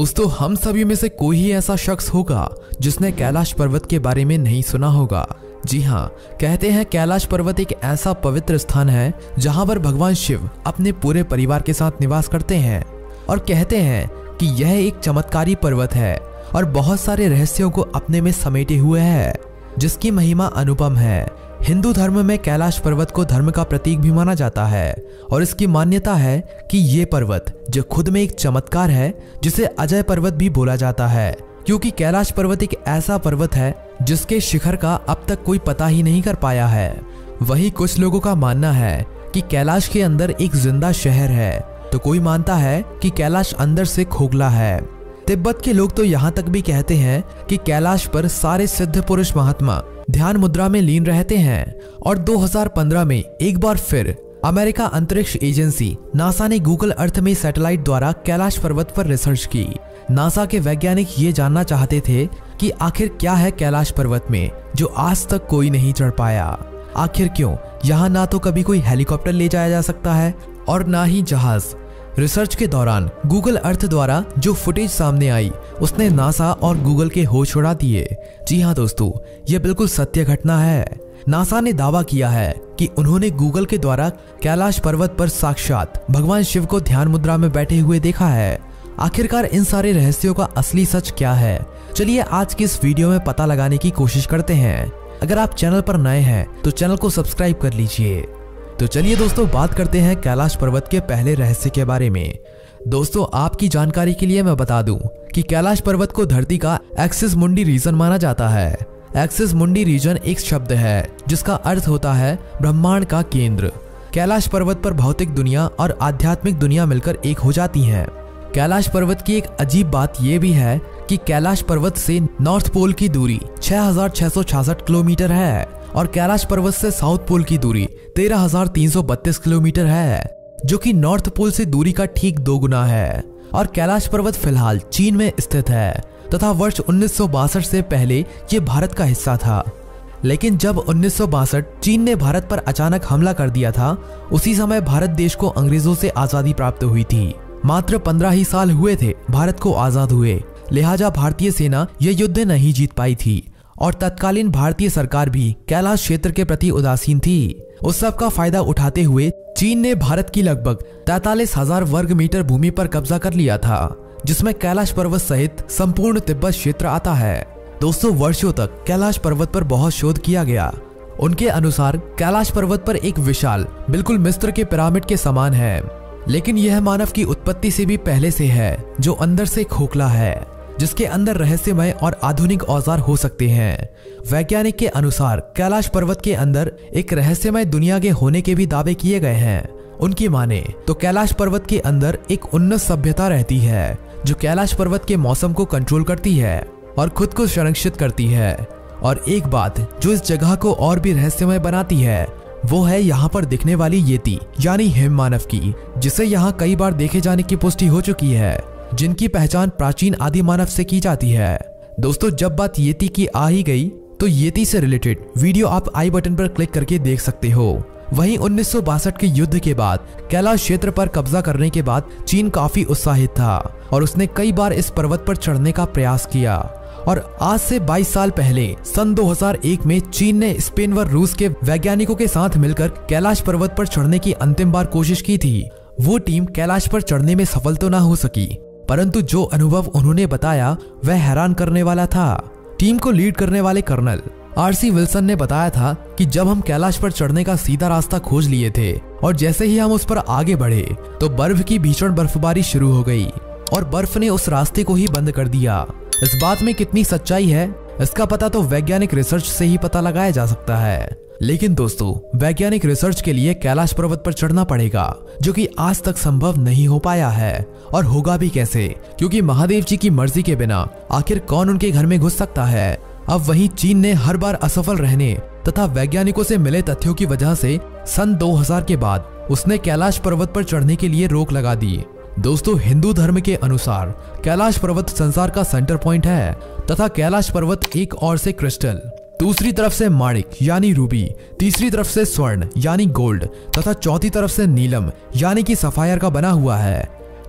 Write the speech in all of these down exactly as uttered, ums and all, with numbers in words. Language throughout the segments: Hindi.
दोस्तों, हम सभी में से कोई ही ऐसा शख्स होगा जिसने कैलाश पर्वत के बारे में नहीं सुना होगा। जी हाँ, कहते हैं कैलाश पर्वत एक ऐसा पवित्र स्थान है जहां पर भगवान शिव अपने पूरे परिवार के साथ निवास करते हैं और कहते हैं कि यह एक चमत्कारी पर्वत है और बहुत सारे रहस्यों को अपने में समेटे हुए है, जिसकी महिमा अनुपम है। हिंदू धर्म में कैलाश पर्वत को धर्म का प्रतीक भी माना जाता है और इसकी मान्यता है कि ये पर्वत जो खुद में एक चमत्कार है, जिसे अजय पर्वत भी बोला जाता है, क्योंकि कैलाश पर्वत एक ऐसा पर्वत है जिसके शिखर का अब तक कोई पता ही नहीं कर पाया है। वही कुछ लोगों का मानना है कि कैलाश के अंदर एक जिंदा शहर है, तो कोई मानता है कि कैलाश अंदर से खोखला है। तिब्बत के लोग तो यहाँ तक भी कहते हैं कि कैलाश पर सारे सिद्ध पुरुष महात्मा ध्यान मुद्रा में लीन रहते हैं। और दो हज़ार पंद्रह में एक बार फिर अमेरिका अंतरिक्ष एजेंसी नासा ने गूगल अर्थ में सैटेलाइट द्वारा कैलाश पर्वत पर रिसर्च की। नासा के वैज्ञानिक ये जानना चाहते थे कि आखिर क्या है कैलाश पर्वत में जो आज तक कोई नहीं चढ़ पाया। आखिर क्यों यहाँ ना तो कभी कोई हेलीकॉप्टर ले जाया जा सकता है और ना ही जहाज। रिसर्च के दौरान गूगल अर्थ द्वारा जो फुटेज सामने आई उसने नासा और गूगल के होश उड़ा दिए। जी हाँ दोस्तों, यह बिल्कुल सत्य घटना है। नासा ने दावा किया है कि उन्होंने गूगल के द्वारा कैलाश पर्वत पर साक्षात भगवान शिव को ध्यान मुद्रा में बैठे हुए देखा है। आखिरकार इन सारे रहस्यों का असली सच क्या है, चलिए आज की इस वीडियो में पता लगाने की कोशिश करते हैं। अगर आप चैनल पर नए हैं तो चैनल को सब्सक्राइब कर लीजिए। तो चलिए दोस्तों, बात करते हैं कैलाश पर्वत के पहले रहस्य के बारे में। दोस्तों, आपकी जानकारी के लिए मैं बता दूं कि कैलाश पर्वत को धरती का एक्सिस मुंडी रीजन माना जाता है। एक्सिस मुंडी रीजन एक शब्द है जिसका अर्थ होता है ब्रह्मांड का केंद्र। कैलाश पर्वत पर भौतिक दुनिया और आध्यात्मिक दुनिया मिलकर एक हो जाती हैं। कैलाश पर्वत की एक अजीब बात यह भी है कि कैलाश पर्वत से नॉर्थ पोल की दूरी छह हजार छह सौ छियासठ किलोमीटर है और कैलाश पर्वत से साउथ पोल की दूरी तेरह हजार तीन सौ बत्तीस किलोमीटर है, जो कि नॉर्थ पोल से दूरी का ठीक दो गुना है। और कैलाश पर्वत फिलहाल चीन में स्थित है तथा वर्ष उन्नीस सौ बासठ से पहले ये भारत का हिस्सा था। लेकिन जब उन्नीस सौ बासठ चीन ने भारत पर अचानक हमला कर दिया था, उसी समय भारत देश को अंग्रेजों से आजादी प्राप्त हुई थी। मात्र पंद्रह ही साल हुए थे भारत को आजाद हुए, लिहाजा भारतीय सेना यह युद्ध नहीं जीत पाई थी और तत्कालीन भारतीय सरकार भी कैलाश क्षेत्र के प्रति उदासीन थी। उस सब का फायदा उठाते हुए चीन ने भारत की लगभग तैतालीस हजार वर्ग मीटर भूमि पर कब्जा कर लिया था, जिसमें कैलाश पर्वत सहित संपूर्ण तिब्बत क्षेत्र आता है। दोस्तों, वर्षों तक कैलाश पर्वत पर बहुत शोध किया गया। उनके अनुसार कैलाश पर्वत पर एक विशाल, बिल्कुल मिस्र के पिरामिड के समान है, लेकिन यह मानव की उत्पत्ति से भी पहले से है, जो अंदर से खोखला है, जिसके अंदर रहस्यमय और आधुनिक औजार हो सकते हैं। वैज्ञानिक के अनुसार कैलाश पर्वत के अंदर एक रहस्यमय दुनिया के होने के भी दावे किए गए हैं। उनकी माने तो कैलाश पर्वत के अंदर एक उन्नत सभ्यता रहती है जो कैलाश पर्वत के मौसम को कंट्रोल करती है और खुद को संरक्षित करती है। और एक बात जो इस जगह को और भी रहस्यमय बनाती है वो है यहाँ पर दिखने वाली येती यानी हिम मानव की, जिसे यहाँ कई बार देखे जाने की पुष्टि हो चुकी है, जिनकी पहचान प्राचीन आदि मानव से की जाती है। दोस्तों, जब बात येती की आ ही गई तो येती से रिलेटेड वीडियो आप आई बटन पर क्लिक करके देख सकते हो। वहीं उन्नीस सौ बासठ के युद्ध के बाद कैलाश क्षेत्र पर कब्जा करने के बाद चीन काफी उत्साहित था और उसने कई बार इस पर्वत पर चढ़ने का प्रयास किया। और आज से बाईस साल पहले सन दो हज़ार एक में चीन ने स्पेन व रूस के वैज्ञानिकों के साथ मिलकर कैलाश पर्वत पर चढ़ने की अंतिम बार कोशिश की थी। वो टीम कैलाश पर चढ़ने में सफल तो ना हो सकी, परंतु जो अनुभव उन्होंने बताया वह हैरान करने वाला था। टीम को लीड करने वाले कर्नल आर सी विल्सन ने बताया था कि जब हम कैलाश पर चढ़ने का सीधा रास्ता खोज लिए थे और जैसे ही हम उस पर आगे बढ़े तो बर्फ की भीषण बर्फबारी शुरू हो गई और बर्फ ने उस रास्ते को ही बंद कर दिया। इस बात में कितनी सच्चाई है इसका पता तो वैज्ञानिक रिसर्च से ही पता लगाया जा सकता है। लेकिन दोस्तों, वैज्ञानिक रिसर्च के लिए कैलाश पर्वत पर चढ़ना पड़ेगा, जो कि आज तक संभव नहीं हो पाया है और होगा भी कैसे, क्योंकि महादेव जी की मर्जी के बिना आखिर कौन उनके घर में घुस सकता है। अब वहीं चीन ने हर बार असफल रहने तथा वैज्ञानिकों से मिले तथ्यों की वजह से सन दो हज़ार के बाद उसने कैलाश पर्वत पर चढ़ने के लिए रोक लगा दी। दोस्तों, हिंदू धर्म के अनुसार कैलाश पर्वत संसार का सेंटर पॉइंट है तथा कैलाश पर्वत एक ओर से क्रिस्टल, दूसरी तरफ से माणिक यानी रूबी, तीसरी तरफ से स्वर्ण यानी गोल्ड तथा चौथी तरफ से नीलम यानी कि सफायर का बना हुआ है।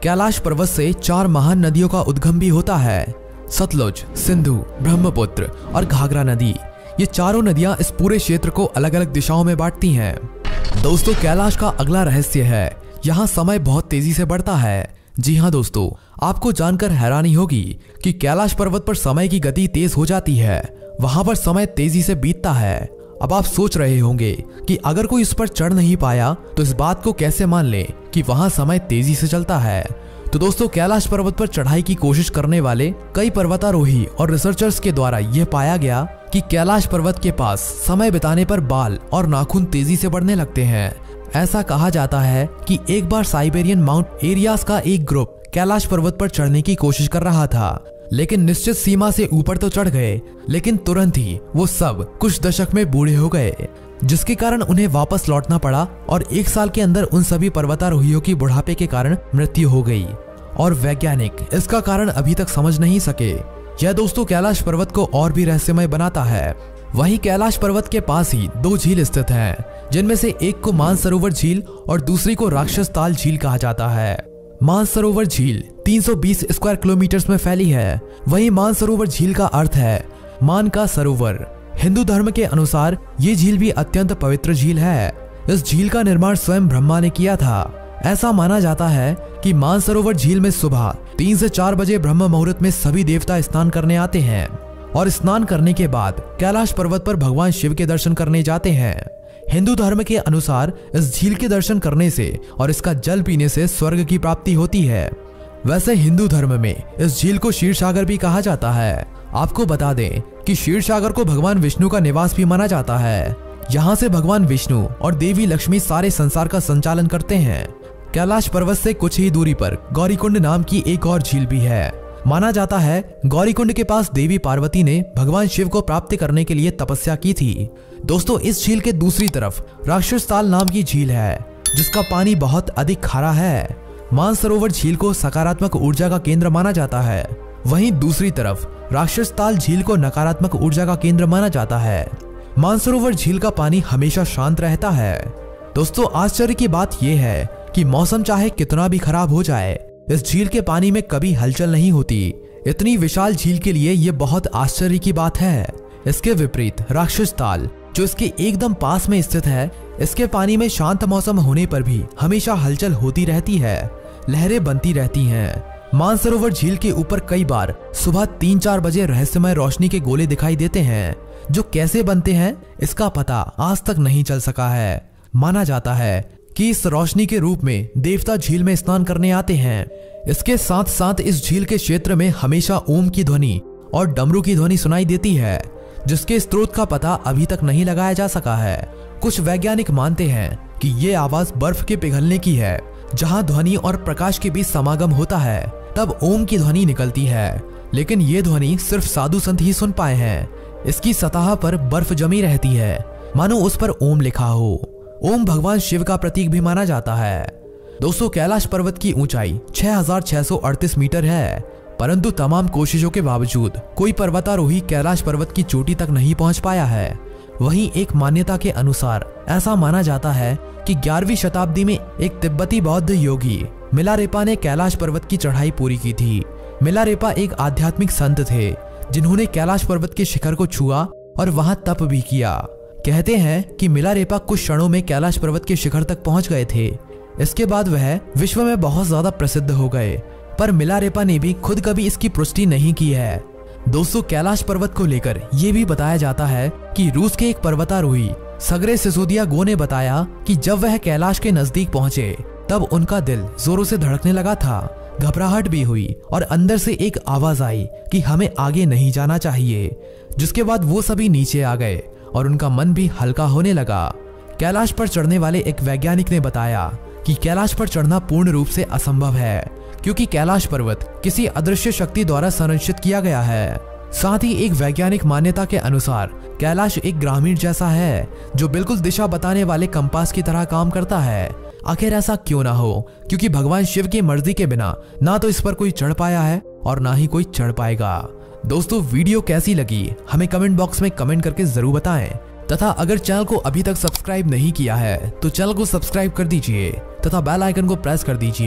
कैलाश पर्वत से चार महान नदियों का उद्गम भी होता है। सतलुज, सिंधु, ब्रह्मपुत्र और घाघरा नदी। ये चारों नदियां इस पूरे क्षेत्र को अलग अलग दिशाओं में बांटती हैं। दोस्तों, कैलाश का अगला रहस्य है यहाँ समय बहुत तेजी से बढ़ता है। जी हाँ दोस्तों, आपको जानकर हैरानी होगी कि कैलाश पर्वत पर समय की गति तेज हो जाती है। वहां पर समय तेजी से बीतता है। अब आप सोच रहे होंगे कि अगर कोई इस पर चढ़ नहीं पाया तो इस बात को कैसे मान ले कि वहां समय तेजी से चलता है। तो दोस्तों, कैलाश पर्वत पर चढ़ाई की कोशिश करने वाले कई पर्वतारोही और रिसर्चर्स के द्वारा यह पाया गया कि कैलाश पर्वत के पास समय बिताने पर बाल और नाखून तेजी से बढ़ने लगते हैं। ऐसा कहा जाता है कि एक बार साइबेरियन माउंट एरियास का एक ग्रुप कैलाश पर्वत पर चढ़ने की कोशिश कर रहा था, लेकिन निश्चित सीमा से ऊपर तो चढ़ गए, लेकिन तुरंत ही वो सब कुछ दशक में बूढ़े हो गए, जिसके कारण उन्हें वापस लौटना पड़ा और एक साल के अंदर उन सभी पर्वतारोहियों की बुढ़ापे के कारण मृत्यु हो गई और वैज्ञानिक इसका कारण अभी तक समझ नहीं सके। यह दोस्तों कैलाश पर्वत को और भी रहस्यमय बनाता है। वहीं कैलाश पर्वत के पास ही दो झील स्थित हैं, जिनमें से एक को मानसरोवर झील और दूसरी को राक्षस ताल झील कहा जाता है। मानसरोवर झील तीन सौ बीस स्क्वायर किलोमीटर में फैली है। वहीं मानसरोवर झील का अर्थ है मान का सरोवर। हिंदू धर्म के अनुसार ये झील भी अत्यंत पवित्र झील है। इस झील का निर्माण स्वयं ब्रह्मा ने किया था। ऐसा माना जाता है कि मानसरोवर झील में सुबह तीन से चार बजे ब्रह्म मुहूर्त में सभी देवता स्नान करने आते हैं और स्नान करने के बाद कैलाश पर्वत पर भगवान शिव के दर्शन करने जाते हैं। हिंदू धर्म के अनुसार इस झील के दर्शन करने से और इसका जल पीने से स्वर्ग की प्राप्ति होती है। वैसे हिंदू धर्म में इस झील को क्षीर सागर भी कहा जाता है। आपको बता दें कि क्षीर सागर को भगवान विष्णु का निवास भी माना जाता है। यहाँ से भगवान विष्णु और देवी लक्ष्मी सारे संसार का संचालन करते हैं। कैलाश पर्वत से कुछ ही दूरी पर गौरीकुंड नाम की एक और झील भी है। माना जाता है गौरीकुंड के पास देवी पार्वती ने भगवान शिव को प्राप्त करने के लिए तपस्या की थी। दोस्तों, इस झील के दूसरी तरफ राक्षस ताल नाम की झील है, जिसका पानी बहुत अधिक खारा है। मानसरोवर झील को सकारात्मक ऊर्जा का केंद्र माना जाता है, वहीं दूसरी तरफ राक्षस ताल झील को नकारात्मक ऊर्जा का केंद्र माना जाता है। मानसरोवर झील का पानी हमेशा शांत रहता है। दोस्तों, आश्चर्य की बात यह है कि मौसम चाहे कितना भी खराब हो जाए, इस झील के पानी में कभी हलचल नहीं होती। इतनी विशाल झील के लिए ये बहुत आश्चर्य की बात है। इसके विपरीत राक्षस ताल, जो इसके एकदम पास में स्थित है, इसके पानी में शांत मौसम होने पर भी हमेशा हलचल होती रहती है, लहरें बनती रहती हैं। मानसरोवर झील के ऊपर कई बार सुबह तीन चार बजे रहस्यमय रोशनी के गोले दिखाई देते हैं, जो कैसे बनते हैं इसका पता आज तक नहीं चल सका है। माना जाता है कि इस रोशनी के रूप में देवता झील में स्नान करने आते हैं। इसके साथ साथ इस झील के क्षेत्र में हमेशा ओम की ध्वनि और डमरू की ध्वनि सुनाई देती है, जिसके स्रोत का पता अभी तक नहीं लगाया जा सका है। कुछ वैज्ञानिक मानते हैं कि ये आवाज बर्फ के पिघलने की है। जहां ध्वनि और प्रकाश के बीच समागम होता है, तब ओम की ध्वनि निकलती है, लेकिन ये ध्वनि सिर्फ साधु संत ही सुन पाए हैं। इसकी सतह पर बर्फ जमी रहती है, मानो उस पर ओम लिखा हो। ओम भगवान शिव का प्रतीक भी माना जाता है। दोस्तों, कैलाश पर्वत की ऊंचाई छह हज़ार छह सौ अड़तीस मीटर है, परंतु तमाम कोशिशों के बावजूद कोई पर्वतारोही कैलाश पर्वत की चोटी तक नहीं पहुंच पाया है। वहीं एक मान्यता के अनुसार ऐसा माना जाता है कि ग्यारहवीं शताब्दी में एक तिब्बती बौद्ध योगी मिलारेपा ने कैलाश पर्वत की चढ़ाई पूरी की थी। मिलारेपा एक आध्यात्मिक संत थे, जिन्होंने कैलाश पर्वत के शिखर को छुआ और वहां तप भी किया। कहते हैं कि मिलारेपा कुछ क्षणों में कैलाश पर्वत के शिखर तक पहुंच गए थे। इसके बाद वह विश्व में बहुत ज्यादा प्रसिद्ध हो गए, पर मिलारेपा ने भी खुद कभी इसकी पुष्टि नहीं की है। दोस्तों, कैलाश पर्वत को लेकर यह भी बताया जाता है कि रूस के एक पर्वतारोही सगरे सिसोदिया गो ने बताया कि जब वह कैलाश के नजदीक पहुंचे, तब उनका दिल जोरों से धड़कने लगा था, घबराहट भी हुई और अंदर से एक आवाज आई कि हमें आगे नहीं जाना चाहिए। जिसके बाद वो सभी नीचे आ गए और उनका मन भी हल्का होने लगा। कैलाश पर चढ़ने वाले एक वैज्ञानिक ने बताया कि कैलाश पर चढ़ना पूर्ण रूप से असंभव है, क्योंकि कैलाश पर्वत किसी अदृश्य शक्ति द्वारा संरक्षित किया गया है। साथ ही एक वैज्ञानिक मान्यता के अनुसार कैलाश एक ग्रामीण जैसा है, जो बिल्कुल दिशा बताने वाले कंपास की तरह काम करता है। आखिर ऐसा क्यों ना हो, क्योंकि भगवान शिव की मर्जी के बिना ना तो इस पर कोई चढ़ पाया है और ना ही कोई चढ़ पाएगा। दोस्तों, वीडियो कैसी लगी हमें कमेंट बॉक्स में कमेंट करके जरूर बताएं, तथा अगर चैनल को अभी तक सब्सक्राइब नहीं किया है तो चैनल को सब्सक्राइब कर दीजिए तथा बेल आइकन को प्रेस कर दीजिए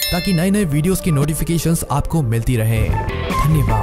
ताकि नए नए वीडियोस की नोटिफिकेशंस आपको मिलती रहे। धन्यवाद।